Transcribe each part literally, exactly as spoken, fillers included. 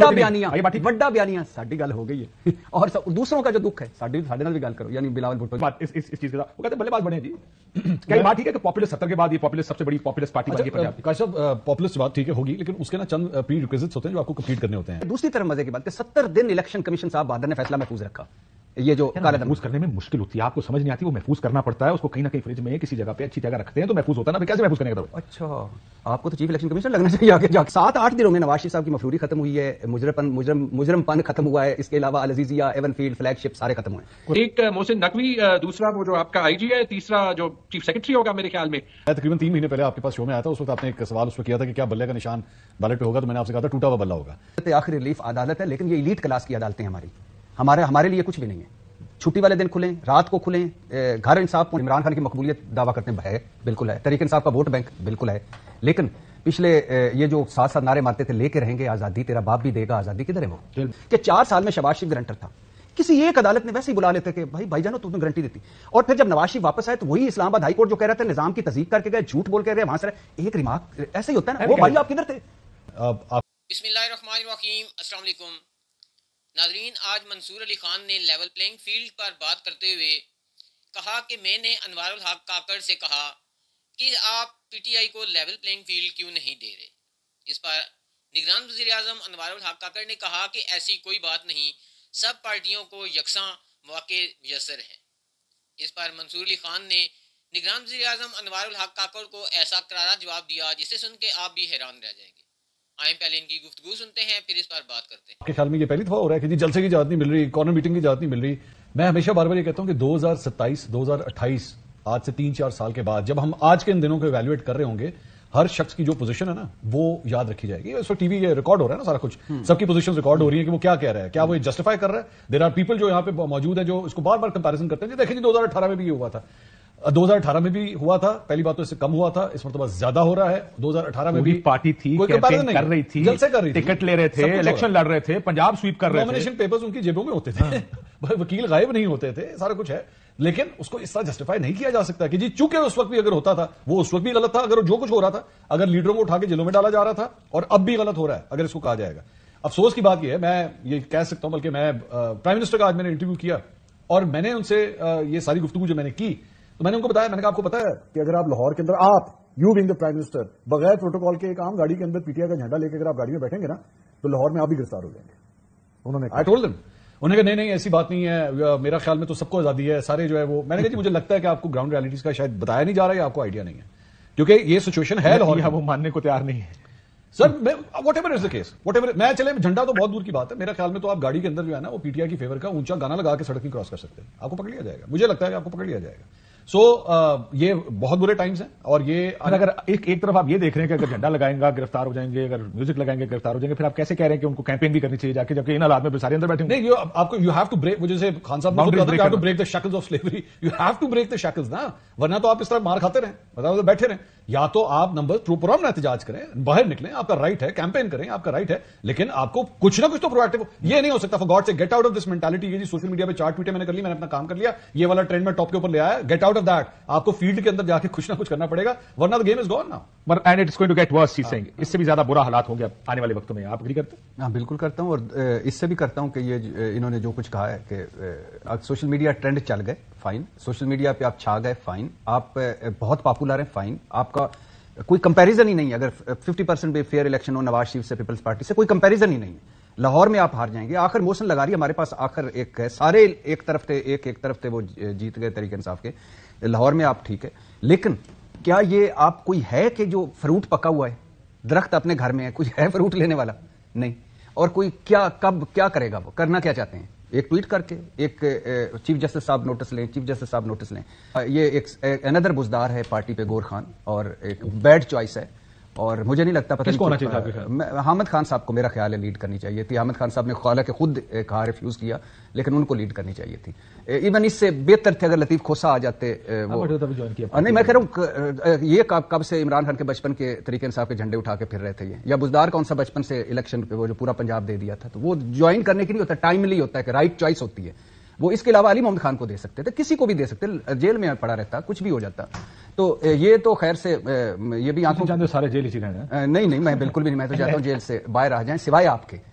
ਵੱਡਾ ਬਿਆਨੀਆਂ ਵੱਡਾ ਬਿਆਨੀਆਂ ਸਾਡੀ ਗੱਲ ਹੋ गई है और दूसरों का जो दुख है साडी साडे नाल भी गल करो यानी बिलावल भुट्टो बात इस इस चीज का वो कहते बल्लेबाज बने जी क्या बात ठीक है कि पॉपुलर सत्तर के बाद ये पॉपुलर सबसे बड़ी पॉपुलर पार्टी बन गई पंजाब की। काश पॉपुलर बात ठीक है होगी लेकिन उसके ना चंद प्री रिक्विजिट्स होते हैं जो आपको कंप्लीट करने होते हैं। दूसरी तरफ मजे की बात कि सत्तर दिन इलेक्शन कमीशन साहब बहादुर ने फैसला महफूज रखा। ये जो महफूज करने में मुश्किल होती है, आपको समझ नहीं आती, वो महफूज करना पड़ता है, उसको कहीं ना कहीं फ्रिज में किसी जगह पे अच्छी जगह रखते हैं तो महफूज होता है ना, कैसे महफूज करने का? अच्छा आपको तो चीफ इलेक्शन कमीशन लगना चाहिए आगे जाके। सात आठ दिनों में नवाज शरीफ साहब की मफरूरी खत्म हुई है, मुजरमपन मुजरम मुजरमपन खत्म हुआ है, इसके अलावा अल अजीजिया एवनफील्ड फ्लैगशिप सारे खत्म हुए। एक मोहसिन नकवी, दूसरा वो जो आपका आईजी है, तीसरा जो चीफ सेक्रेटरी होगा मेरे ख्याल में। तकरीबन तीन महीने पहले आपके पास शो में आया था, उस वक्त आपने एक सवाल उस पर किया था कि क्या बल्ले का निशान बैलेट पे होगा, तो मैंने आपसे कहा था टूटा हुआ बल्ला होगा। आखिरी रिलीफ अदालत है लेकिन ये इलीट क्लास की अदालतें हमारी हमारे हमारे लिए कुछ भी नहीं है। छुट्टी वाले दिन खुलें, रात को खुलें, घर इंसाफ। इमरान खान की मकबूलियत दावा करते हैं है, बिल्कुल है। तहरीक इंसाफ का वोट बैंक बिल्कुल है, लेकिन पिछले ये जो साथ साथ नारे मारते थे लेके रहेंगे आजादी, तेरा बाप भी देगा आजादी, किधर है वो? कि चार साल में शहबाज शरीफ गारंटर था, किसी एक अदालत ने वैसे ही बुला लेते कि भाई भाईजानो तुमने गारंटी देती। और फिर जब नवाज शरीफ वापस आए तो वही इस्लामाबाद हाई कोर्ट जो कह रहे थे निजाम की तस्दीक करके गए, झूठ बोल के गए, वहां से एक रिमार्क ऐसे ही होता है ना, वो भाई आप किधर थे? बिस्मिल्लाहिर्रहमानिर्रहीम, अस्सलाम वालेकुम नाजरीन। आज मंसूर अली खान ने लेवल प्लेइंग फील्ड पर बात करते हुए कहा कि मैंने अनवारुल हक काकड़ से कहा कि आप पीटीआई को लेवल प्लेइंग फील्ड क्यों नहीं दे रहे। इस पर निगरान वज़ीर आज़म अनवारुल हक काकड़ ने कहा कि ऐसी कोई बात नहीं, सब पार्टियों को यकसां मौके मुयस्सर हैं। इस पर मंसूर अली खान ने निगरान वज़ीर आज़म अनवारुल हक काकड़ को ऐसा करारा जवाब दिया जिसे सुन के आप भी हैरान रह जाएंगे। आइए पहले इनकी गुफ्तगू सुनते हैं, फिर इस पर बात करते हैं। आपके ख्याल में ये पहली दफा हो रहा है कि जी जलसे की इजाजत नहीं मिल रही, कॉर्नर मीटिंग की इजाजत नहीं मिल रही? मैं हमेशा बार बार ये कहता हूं कि दो हज़ार सत्ताईस दो हज़ार अट्ठाईस आज से तीन चार साल के बाद जब हम आज के इन दिनों को इवैल्यूएट कर रहे होंगे, हर शख्स की जो पोजीशन है ना वो याद रखी जाएगी। इस वक्त टीवी रिकॉर्ड हो रहा है ना सारा कुछ, सबकी पोजीशन रिकॉर्ड हो रही है कि वो क्या कह रहा है, क्या वो जस्टिफाई कर रहा है। देयर आर पीपल जो यहाँ पे मौजूद है जो इसको बार बार कंपैरिजन करते हैं। देखिए जी दो हज़ार अठारह में भी ये हुआ था, दो हज़ार अठारह में भी हुआ था, पहली बात तो इससे कम हुआ था, इस मरतबा ज्यादा हो रहा है। दो हज़ार अठारह में भी पार्टी थी, कैंपेन कर रही थी, जलसे कर रही थी, टिकट ले रहे थे, इलेक्शन लड़ रहे थे, पंजाब स्वीप कर रहे थे, नॉमिनेशन पेपर्स उनकी जेबों में होते थे, वकील गायब नहीं होते थे, सारा कुछ है। लेकिन उसको इस तरह जस्टिफाई नहीं किया जा सकता कि जी चूंकि उस वक्त भी अगर होता था वो उस वक्त भी गलत था, अगर जो कुछ हो रहा था, अगर लीडरों को उठा के जेलों में डाला जा रहा था, और अब भी गलत हो रहा है अगर इसको कहा जाएगा। अफसोस की बात यह है, मैं ये कह सकता हूं, बल्कि मैं प्राइम मिनिस्टर का आज मैंने इंटरव्यू किया और मैंने उनसे ये सारी गुफ्तगू जो मैंने की तो मैंने उनको बताया, मैंने कहा आपको पता है कि अगर आप लाहौर के अंदर, आप you being the prime minister, बगैर प्रोटोकॉल के एक आम गाड़ी के अंदर पीटीआई का झंडा लेकर अगर आप गाड़ी में बैठेंगे ना तो लाहौर में आप भी गिरफ्तार हो जाएंगे। उन्होंने आई टोल्ड देम, उन्होंने कहा नहीं नहीं ऐसी बात नहीं है, मेरा ख्याल में तो सबको आजादी है, सारे जो है वो। मैंने कहा जी मुझे लगता है कि आपको ग्राउंड रियलिटीज का शायद बताया नहीं जा रहा है, आपको आइडिया नहीं है, क्योंकि ये सिचुएशन है लाहौर। वो मानने को तैयार नहीं है sir, whatever is the case, whatever. मैं चले झंडा तो बहुत दूर की बात है, मेरा ख्याल में तो आप गाड़ी के अंदर जो है ना वो पीटीआई की फेवर का ऊंचा गाना लगा के सड़क नहीं क्रॉस कर सकते, आपको पकड़ लिया जाएगा। मुझे लगता है कि आपको पकड़ लिया जाएगा। सो so, uh, ये बहुत बुरे टाइम्स हैं। और ये अगर एक एक तरफ आप ये देख रहे हैं कि अगर झंडा लगाएंगे गिरफ्तार हो जाएंगे, अगर म्यूजिक लगाएंगे गिरफ्तार हो जाएंगे, फिर आप कैसे कह रहे हैं कि उनको कैंपेन भी करनी चाहिए जाके, जबकि इन हालात में सारे अंदर बैठे नहीं। आपको यू हैव टू ब्रेक, वो जैसे खान साहब ने to break the shackles of slavery, you have to break the shackles ना, वरना तो आप इस तरह मार खाते रहें, मतलब बैठे रहें। या तो आप नंबर पुरअमन एहतजाज करें, बाहर निकलें, आपका राइट है, कैंपेन करें, आपका राइट है, लेकिन आपको कुछ ना कुछ तो प्रोएक्टिव। ये नहीं हो सकता for God sake, get out of this mentality. ये जी सोशल मीडिया पे चार ट्वीटें मैंने कर ली, मैंने अपना काम कर लिया, ये वाला ट्रेंड में टॉप के ऊपर ले आया, गेट आउट ऑफ दैट। आपको फील्ड के अंदर जाके कुछ ना कुछ करना पड़ेगा, वरना the game is gone now and it's going to get worse. She saying इससे भी ज्यादा बुरा हालात होंगे आने वाले वक्तों में। आप एग्री करते हैं? हाँ बिल्कुल करता हूं, और इससे भी करता हूं कि ये इन्होंने जो कुछ कहा है कि सोशल मीडिया ट्रेंड चल गए, फाइन, सोशल मीडिया पे आप छा गए, फाइन, आप बहुत पॉपुलर हैं, फाइन, आपका कोई कंपैरिजन ही नहीं है। अगर पचास परसेंट भी फेयर इलेक्शन हो नवाज शरीफ से, पीपल्स पार्टी से, कोई कंपैरिजन ही नहीं है। लाहौर में आप हार जाएंगे। आखिर मोहसिन लगारी हमारे पास आखिर एक है, सारे एक तरफ थे, एक एक तरफ थे, वो जीत गए तरीके इंसाफ के। लाहौर में आप ठीक है, लेकिन क्या ये आप कोई है कि जो फ्रूट पका हुआ है, दरख्त अपने घर में है, कुछ है फ्रूट लेने वाला? नहीं। और कोई क्या कब क्या करेगा, वो करना क्या चाहते हैं? एक ट्वीट करके एक चीफ जस्टिस साहब नोटिस लें, चीफ जस्टिस साहब नोटिस लें। ये एक अनदर बुजदार है पार्टी पे, गौर खान, और एक बैड चॉइस है। और मुझे नहीं लगता पता नहीं, हामिद खान साहब को मेरा ख्याल है लीड करनी चाहिए थी। हामिद खान साहब ने हालांकि खुद कहा, रिफ्यूज किया, लेकिन उनको लीड करनी चाहिए थी। इवन इससे बेहतर थे अगर लतीफ खोसा आ जाते। वो नहीं, मैं कह रहा हूँ ये कब कब से इमरान खान के बचपन के तरीके इंसाफ के झंडे उठा के फिर रहे थे ये, या बुजदार कौन सा बचपन से इलेक्शन पे वो जो पूरा पंजाब दे दिया था, तो वो ज्वाइन करने की नहीं होता, टाइमली होता है कि राइट चॉइस होती है वो। इसके अलावा अली मोहम्मद खान को दे सकते थे, किसी को भी दे सकते, जेल में पड़ा रहता, कुछ भी हो जाता। तो ये तो खैर से ये भी आंखों सारे जेल ही रहे हैं। नहीं नहीं, मैं बिल्कुल भी नहीं, मैं तो चाहता हूं जेल से बाहर आ जाएं, सिवाय आपके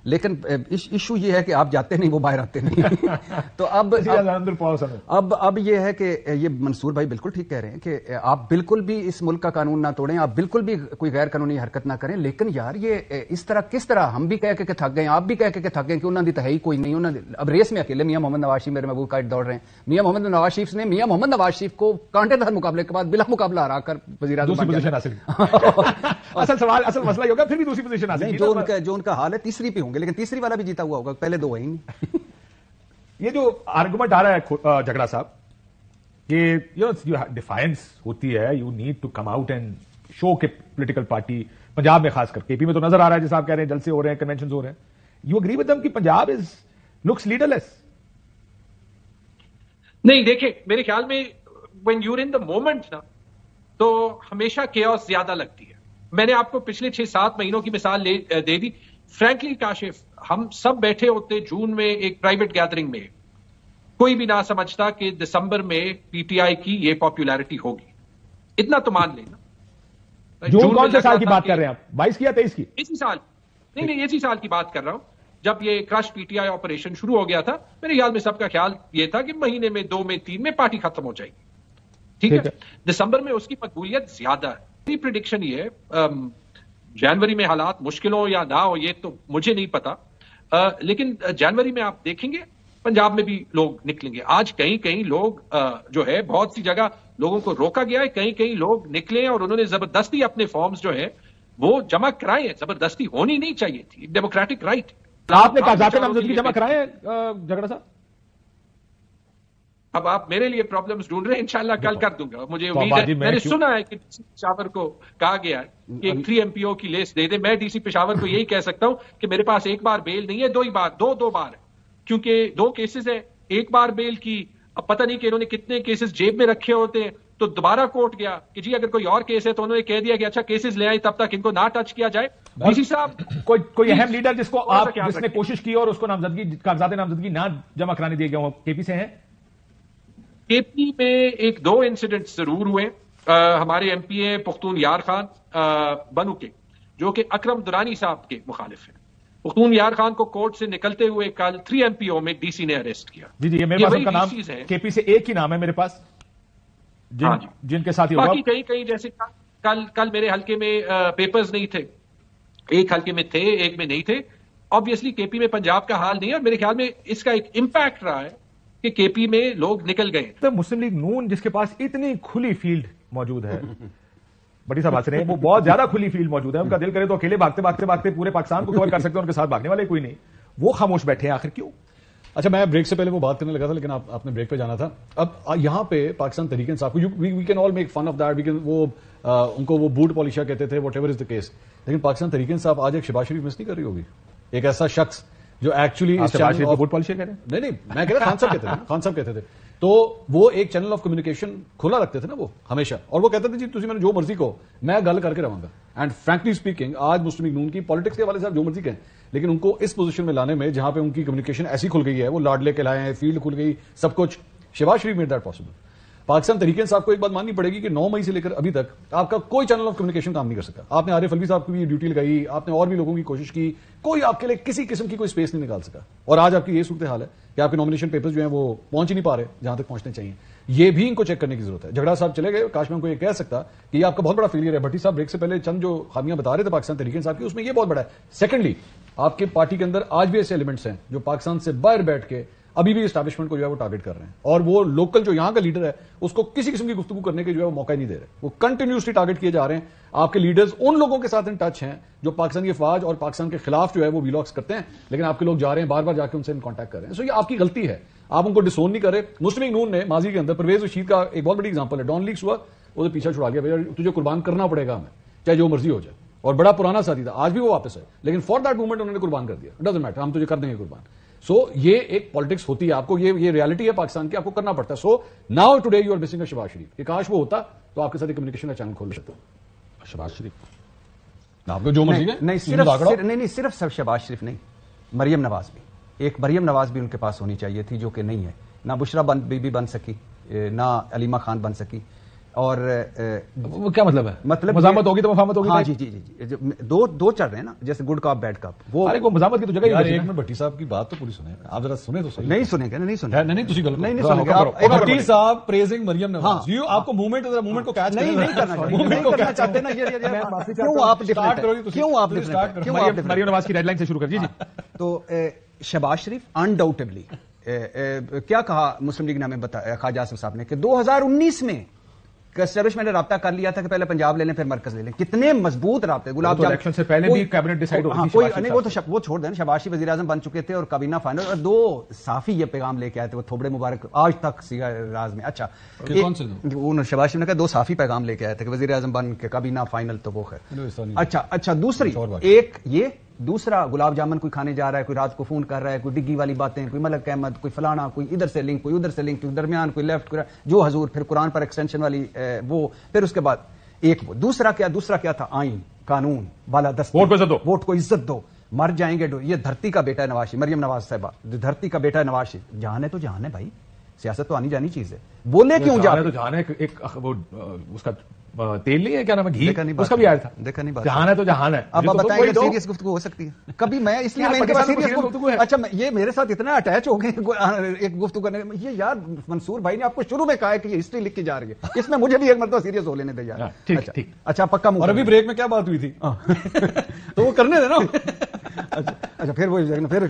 لیکن ایشو یہ ہے کہ آپ جاتے نہیں، وہ باہر آتے نہیں. تو اب اب اب یہ ہے کہ یہ منصور بھائی بالکل ٹھیک کہہ رہے ہیں کہ آپ بالکل بھی اس ملک کا قانون نہ توڑیں، آپ بالکل بھی کوئی غیر قانونی حرکت نہ کریں، لیکن یار یہ اس طرح کس طرح ہم بھی کہہ کے تھک گئے، آپ بھی کہہ کے تھک گئے کہ انہوں نے تہائی کوئی نہیں، انہوں نے اب ریس میں اکیلے میاں محمد نواز شریف میرے محبوب قائد دوڑ رہے ہیں. میاں محمد نواز شریف نے میاں محمد نواز شریف کو کانٹے دار مقابلے کے بعد بلا مقابلہ ہرا کر وزیر اعظم پوزیشن حاصل. اصل سوال اصل مسئلہ یہ ہوگا پھر بھی دوسری پوزیشن حاصل. جو ان کا جو ان کا حال ہے تیسری پہ ہوں گے، لیکن تیسری والا بھی جیتا ہوا ہوگا، پہلے دو ہی نہیں. یہ جو آرگومنٹ آ رہا ہے جھگڑا صاحب کہ یو نو ڈیفائنس ہوتی ہے، you need to come out and show کہ پولیٹیکل پارٹی پنجاب میں خاص کر کے پی میں تو نظر آ رہا ہے جیسا آپ کہہ رہے ہیں جلسے ہو رہے ہیں، کنونشنز ہو رہے ہیں. یو اگری ود دم کہ Punjab is looks leaderless? نہیں، دیکھیں میرے خیال میں when you're in the moment نا تو ہمیشہ chaos زیادہ لگتی ہے. میں نے آپ کو پچھلے چھ سات مہینوں کی مثال دے دی. فرینکلی کاشف، ہم سب بیٹھے ہوتے جون میں ایک پرائیویٹ گیدرنگ میں، کوئی بھی نہ سمجھتا کہ دسمبر میں پی ٹی آئی کی یہ پاپولیرٹی ہوگی. اتنا تو مان لینا. جون کون سے سال کی بات کر رہے ہیں آپ؟ بائیس کی یا تیئیس کی؟ اسی سال. نہیں نہیں اسی سال کی بات کر رہا ہوں جب یہ کرش پی ٹی آئی آپریشن شروع ہو گیا تھا. میرے خیال میں سب کا خیال یہ تھا کہ مہینے میں دو میں تین میں پارٹی ختم ہو جائے گی. ٹھیک ہے، دسمبر میں اس کی مقبولیت زیادہ ہے. میری پریڈکشن یہ ہے جنوری میں حالات مشکل ہو یا نہ ہو یہ تو مجھے نہیں پتا، لیکن جنوری میں آپ دیکھیں گے پنجاب میں بھی لوگ نکلیں گے. آج کہیں کہیں لوگ جو ہے بہت سی جگہ لوگوں کو روکا گیا ہے، کہیں کہیں لوگ نکلے اور انہوں نے زبردستی اپنے فارمز جو ہے وہ جمع کرائے ہیں. زبردستی ہونی نہیں چاہیے تھی، ڈیموکریٹک رائٹ. آپ نے کاغذات نامزدگی جمع کرائے ہیں جھگڑا صاحب؟ اب آپ میرے لیے پرابلمز ڈھونڈ رہے ہیں، انشاءاللہ کل کر دوں گا. مجھے امید ہے، میں نے سنا ہے کہ ڈی سی پشاور کو کہا گیا ہے کہ ایک تھری ایم پی او کی لسٹ دے دے. میں ڈی سی پشاور کو یہی کہہ سکتا ہوں کہ میرے پاس ایک بار بیل نہیں ہے، دو ہی بار دو دو بار ہے، کیونکہ دو کیسز ہیں. ایک بار بیل کی، اب پتہ نہیں کہ انہوں نے کتنے کیسز جیب میں رکھے ہوتے ہیں، تو دوبارہ کورٹ گیا کہ جی اگر کوئی اور کیس ہے تو انہوں نے کہہ دیا کہ اچھا کیسز لے آئیں تب تک ان کو نہ ٹچ کیا جائے. ڈی سی صاحب کوئی کوئی اہم لیڈر جس کو آپ جس نے کوشش کی اور اس کو نامزدگی کاغذات نامزدگی نہ جمع کرانے دیے گئے ہوں کے پی سے ہیں؟ کے پی میں ایک دو انسیڈنٹ ضرور ہوئے. ہمارے ایم پی اے پختون یار خان بنو کے، جو کہ اکرم درانی صاحب کے مخالف ہیں. پختون یار خان کو کورٹ سے نکلتے ہوئے کل تھری ایم پی او میں ڈی سی نے اریسٹ کیا. جی جی میرے پاس ان کا نام کے پی سے ایک ہی نام ہے میرے پاس جن جن کے ساتھ باقی کہیں کہیں جیسے کل کل میرے حلقے میں پیپرز نہیں تھے، ایک حلقے میں تھے ایک میں نہیں تھے. آبویسلی کے پی میں پنجاب کا حال نہیں ہے، اور میرے خیال میں اس کا ایک امپیکٹ رہا ہے کہ کے پی میں لوگ نکل گئے. مسلم لیگ نون جس کے پاس اتنی کھلی فیلڈ موجود ہے، بڑی صاحب بات رہے ہیں، وہ بہت زیادہ کھلی فیلڈ موجود ہے. ان کا دل کرے تو اکیلے بھاگتے بھاگتے بھاگتے پورے پاکستان کو کور کر سکتے ہیں، ان کے ساتھ بھاگنے والے کوئی نہیں. وہ خاموش بیٹھے ہیں، آخر کیوں؟ اچھا، میں بریک سے پہلے وہ بات کرنے لگا تھا لیکن آپ آپ نے بریک پہ جانا تھا. اب یہاں پہ پاکستان تحریک انصاف کو we can all make fun of that, we can وہ ان کو وہ بوٹ پالیشا کہتے تھے، whatever is the case, لیکن پاکستان تحریک انصاف آج ایک شہباز شریف مس نہیں کر رہی ہوگی. ایک ایسا شخص جو ایکچولی بوٹ پالیشر کہہ رہے ہیں؟ نہیں نہیں میں کہہ رہا خان صاحب کہتے تھے خان صاحب کہتے تھے تو وہ ایک چینل آف کمیونیکیشن کھلا رکھتے تھے نا وہ ہمیشہ، اور وہ کہتے تھے جی تسی میں جو مرضی کو میں گل کر کے رہوں گا. اینڈ فرینکلی اسپیکنگ آج مسلم لیگ نون کی پالیٹکس کے حوالے سے آپ جو مرضی کہیں، لیکن ان کو اس پوزیشن میں لانے میں جہاں پہ ان کی کمیونیکیشن ایسی کھل گئی ہے، وہ لاڈلے کے لائے ہیں، فیلڈ کھل گئی، سب کچھ. Shahbaz Sharif made that possible. Pakistan Tehreek Insaf کو ایک بات ماننی پڑے گی کہ نو مئی سے لے کر ابھی تک آپ کا کوئی چینل آف کمیونیکیشن کام نہیں کر سکا. آپ نے عارف الوی صاحب کو بھی ڈیوٹی لگائی، آپ نے اور بھی لوگوں کی کوشش کی، کوئی آپ کے لیے کسی قسم کی کوئی اسپیس نہیں نکال سکا. اور آج آپ کی یہ صورتحال ہے کہ آپ کے نامینیشن پیپرز جو ہیں وہ پہنچ ہی نہیں پا رہے جہاں تک پہنچنے چاہیے. یہ بھی ان کو چیک کرنے کی ضرورت ہے. جھگڑا صاحب چلے گئے، کاش میں ان کو یہ کہہ سکتا کہ یہ آپ کا بہت بڑا فیلئر ہے. بھٹی صاحب بریک سے پہلے چند جو خامیاں بتا رہے تھے پاکستان تحریک انصاف کی، اس میں یہ بہت بڑا ہے. سیکنڈلی آپ کے پارٹی کے اندر آج بھی ایسے ایلیمنٹس ہیں جو پاکستان سے باہر بیٹھ کے ابھی بھی اسٹیبلشمنٹ کو جو ہے وہ ٹارگیٹ کر رہے ہیں، اور وہ لوکل جو یہاں کا لیڈر ہے اس کو کسی قسم کی گفتگو کرنے کے جو ہے وہ موقع نہیں دے رہے. وہ کنٹینیوسلی ٹارگیٹ کیے جا رہے ہیں. آپ کے لیڈرز ان لوگوں کے ساتھ ان ٹچ ہیں جو پاکستان کی فوج اور پاکستان کے خلاف جو ہے وہ ویلاگس کرتے ہیں، لیکن آپ کے لوگ جا رہے ہیں بار بار جا کے ان سے ان کانٹیکٹ کر رہے ہیں. سو یہ آپ کی غلطی ہے، آپ ان کو ڈسون نہیں کر رہے. مسلم لیگ نون نے ماضی کے اندر پرویز رشید کا ایک بہت بڑی ایگزامپل ہے، ڈان لیکس ہوا، وہ پیچھا چھڑا گیا، بھائی تجھے قربان کرنا پڑے گا ہمیں چاہے جو مرضی ہو جائے. اور بڑا پرانا ساتھی تھا، آج بھی وہ واپس ہے، لیکن فار دیٹ موومنٹ انہوں نے قربان کر دیا. ڈزنٹ میٹر، ہم تجھے کر دیں گے قربان. سو so, یہ ایک پالیٹکس ہوتی ہے، آپ کو یہ یہ ریالٹی ہے پاکستان کی، آپ کو کرنا پڑتا ہے. So now today you are missing a Shahbaz Sharif. کہ کاش وہ ہوتا تو آپ کے ساتھ کمیونیکیشن کا چینل کھول لیتے. شہباز شریف آپ کو جو مرضی نہیں نہیں صرف نہیں نہیں صرف سب شہباز شریف نہیں، مریم نواز بھی، ایک مریم نواز بھی ان کے پاس ہونی چاہیے تھی جو کہ نہیں ہے. نہ بشرا بی بی بن سکی، نہ علیمہ خان بن سکی. اور وہ کیا مطلب ہے؟ مطلب مزاحمت ہوگی تو مفاہمت ہوگی. ہاں جی جی جی جی دو دو چل رہے ہیں نا، جیسے گڈ کاپ بیڈ کاپ. وہ ارے وہ مزاحمت کی تو جگہ ہی یار نہیں. ایک منٹ بھٹی صاحب کی بات تو پوری سنیں آپ ذرا سنیں تو صحیح. نہیں سنیں گے نہیں سنیں نہیں نہیں تسی گل نہیں نہیں کرو. سنیں گے آپ. بھٹی صاحب پریزنگ مریم نواز یو آپ کو موومنٹ موومنٹ کو کیچ نہیں نہیں کرنا چاہتے نہیں کرنا چاہتے نا. یہ کیوں آپ ڈفرینٹ کیوں آپ ڈفرینٹ کیوں آپ ڈفرینٹ. مریم نواز کی ریڈ لائن سے شروع کر. جی جی. تو شہباز شریف انڈاؤٹیبلی کیا کہا مسلم لیگ نے ہمیں بتایا خواجہ آصف صاحب نے کہ دو ہزار انیس میں اسٹیبلشمنٹ نے رابطہ کر لیا تھا کہ پہلے پنجاب لے لیں پھر مرکز لے لیں. کتنے مضبوط رابطے. گلاب جامن الیکشن سے پہلے بھی کیبنٹ ڈیسائیڈ ہوئی تھی. کوئی نہیں وہ تو وہ چھوڑ دیں. شہباز شریف وزیر اعظم بن چکے تھے اور کابینہ فائنل اور دو صافی یہ پیغام لے کے آئے تھے وہ تھوبڑے مبارک آج تک سیگا راز میں. اچھا کون سے وہ شہباز شریف نے کہا دو صافی پیغام لے کے آئے تھے کہ وزیر اعظم بن کے کابینہ فائنل تو وہ خیر. اچھا اچھا دوسری ایک یہ دوسرا گلاب جامن کوئی کھانے جا رہا ہے کوئی رات کو فون کر رہا ہے کوئی ڈگی والی باتیں کوئی ملک احمد کوئی فلانا کوئی ادھر سے لنک کوئی ادھر سے لنک کوئی درمیان کوئی لیفٹ جو حضور پھر قرآن پر ایکسٹینشن والی وہ پھر اس کے بعد ایک وہ دوسرا کیا دوسرا کیا تھا آئین قانون بالادستی ووٹ کو عزت دو ووٹ کو عزت دو مر جائیں گے. یہ دھرتی کا بیٹا ہے نواز شریف مریم نواز صاحبہ دھرتی کا بیٹا ہے نواز شریف. جہان ہے تو جہان ہے بھائی سیاست تو آنی جانی چیز ہے. بولے کیوں جا تو جہان ہے ایک وہ اس کا تیل نہیں ہے کیا نام ہے گھی اس کا بھی آیا تھا. دیکھا نہیں بات جہان ہے تو جہان ہے. اب آپ بتائیں سیریس گفتگو ہو سکتی ہے کبھی میں اس لیے اچھا یہ میرے ساتھ اتنا اٹیچ ہو گئے ایک گفتگو کرنے میں. یہ یار منصور بھائی نے آپ کو شروع میں کہا ہے کہ یہ ہسٹری لکھ کے جا رہی ہے اس میں مجھے بھی ایک مرتبہ سیریس ہو لینے دے یار. اچھا پکا اور ابھی بریک میں کیا بات ہوئی تھی تو وہ کرنے دے نا. اچھا پھر وہ پھر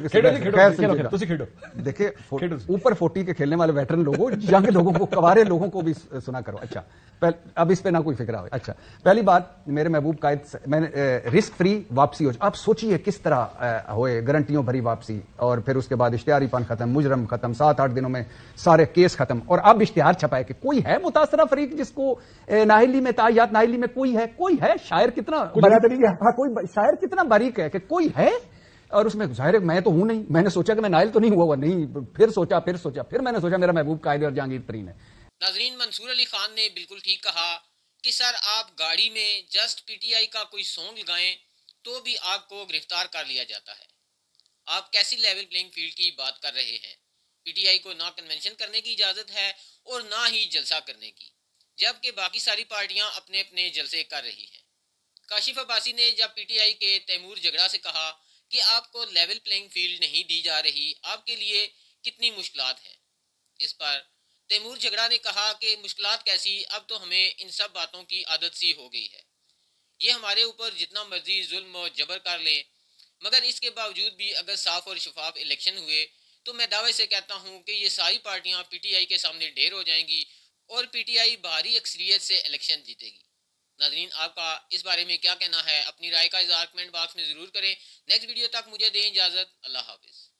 دیکھیں اوپر فورٹی کے کھیلنے والے ویٹرن لوگوں ینگ لوگوں کو کوارے لوگوں کو بھی سنا کرو. اچھا اب اس پہ نہ کوئی فکر آئے. اچھا پہلی بات میرے محبوب قائد میں نے رسک فری واپسی ہو. آپ سوچیے کس طرح ہوئے گارنٹیوں بھری واپسی اور پھر اس کے بعد اشتہاری پان ختم مجرم ختم سات آٹھ دنوں میں سارے کیس ختم اور اب اشتہار چھپائے کہ کوئی ہے متاثرہ فریق جس کو نااہلی میں تعیات نااہلی میں کوئی ہے کوئی ہے شاعر کتنا کوئی شاعر کتنا باریک ہے کہ کوئی ہے اور اس میں ظاہر میں تو ہوں نہیں. میں نے سوچا کہ میں نائل تو نہیں ہوا ہوا نہیں پھر سوچا پھر سوچا پھر میں نے سوچا میرا محبوب قائد اور جہانگیر ترین ہے. ناظرین منصور علی خان نے بالکل ٹھیک کہا کہ سر آپ گاڑی میں جسٹ پی ٹی آئی کا کوئی سانگ لگائیں تو بھی آپ کو گرفتار کر لیا جاتا ہے. آپ کیسی لیول پلینگ فیلڈ کی بات کر رہے ہیں؟ پی ٹی آئی کو نہ کنونشن کرنے کی اجازت ہے اور نہ ہی جلسہ کرنے کی جبکہ باقی ساری پارٹیاں اپنے اپنے جلسے کر رہی ہیں. کاشف عباسی نے جب پی ٹی آئی کے تیمور جھگڑا سے کہا کہ آپ کو لیول پلینگ فیلڈ نہیں دی جا رہی آپ کے لیے کتنی مشکلات ہیں اس پر تیمور جھگڑا نے کہا کہ مشکلات کیسی اب تو ہمیں ان سب باتوں کی عادت سی ہو گئی ہے. یہ ہمارے اوپر جتنا مرضی ظلم و جبر کر لیں مگر اس کے باوجود بھی اگر صاف اور شفاف الیکشن ہوئے تو میں دعوے سے کہتا ہوں کہ یہ ساری پارٹیاں پی ٹی آئی کے سامنے ڈھیر ہو جائیں گی اور پی ٹی آئی بھاری اکثریت سے الیکشن جیتے گی. ناظرین آپ کا اس بارے میں کیا کہنا ہے؟ اپنی رائے کا اظہار کمنٹ باکس میں ضرور کریں. نیکسٹ ویڈیو تک مجھے دیں اجازت. اللہ حافظ.